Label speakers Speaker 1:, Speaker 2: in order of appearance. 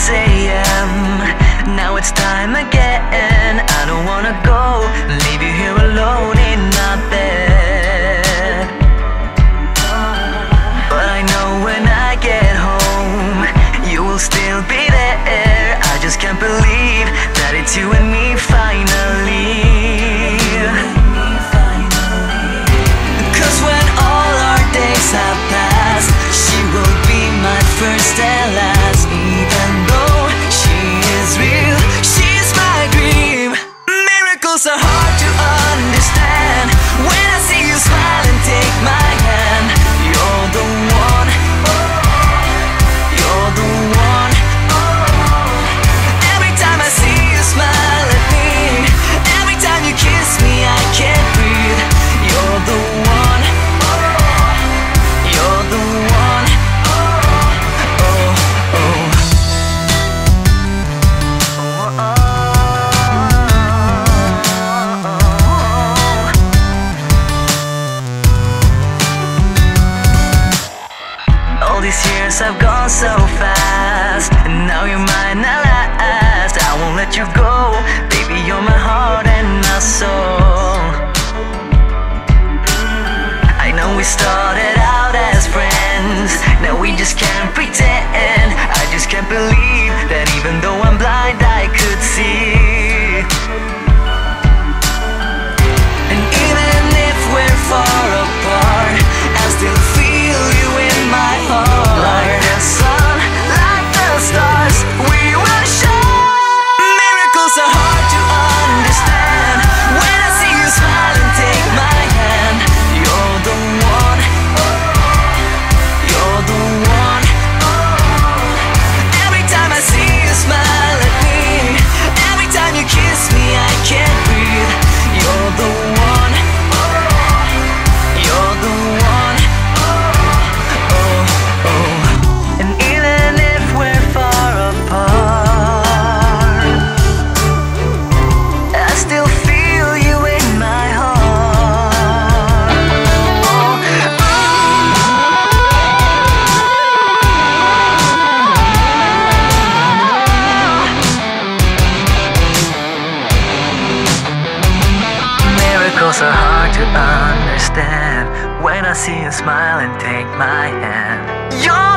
Speaker 1: 6 a.m. Now it's time again. I don't wanna go, leave you here alone in my bed. But I know when I get home, you will still be there. I just can't believe that it's you and me finally. Cause when all our days have passed, she will be my first and last. Even though she is real, she's my dream. Miracles are hard to understand. When I see you smile and take my hand, you're the one, you're the one. Every time I see you smile at me, every time you kiss me, I can't breathe. You're the one, you're the one. All these years have gone so fast, and now you're mine at last. I won't let you go, baby, you're my heart and my soul. I know we started out as friends, now we just can't pretend. I just can't believe that even though I'm blind, I could see. And even if we're far apart, I still feel you in my heart. Like the sun, like the stars, we will shine. Miracles are hard to understand. When I see you smile and take my hand, you're the one, you're the one. Every time I see you smile at me, every time you kiss me, I can't breathe. You're the one, you're the one. And even if we're far apart, I still feel you in my heart. Miracles are hard to understand. When I see you smile and take my hand, you're